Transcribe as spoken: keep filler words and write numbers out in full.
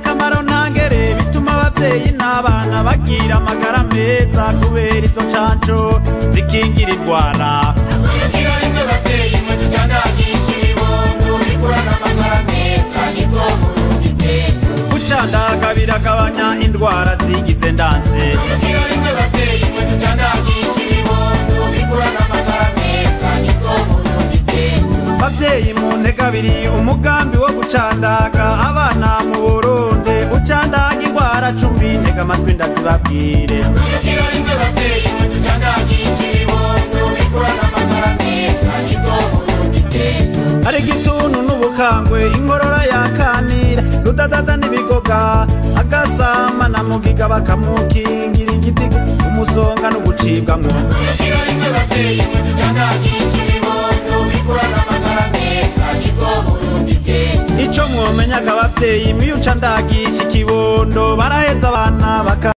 akamaro ntangere bituma abavyeyi n'abana bagira amagara meza kubera izo canco zikingira indwara. Gucandaga biragabanya indwara zigize ndanse. Bavyeyi muntege abiri umugambi wo gucandaga abana mu Burundi ucandaga indwara cumi ntega amatwi ndazibabwire. Hari igituntu n'ubukangwe inkorora yakanira rudadaza n'ibigoga agasama na mugiga bakamukingira igiti umusonga no gucibwamwo. Ico mwomenya abavyeyi iyo ucandagisha ikibondo baraheza abana baka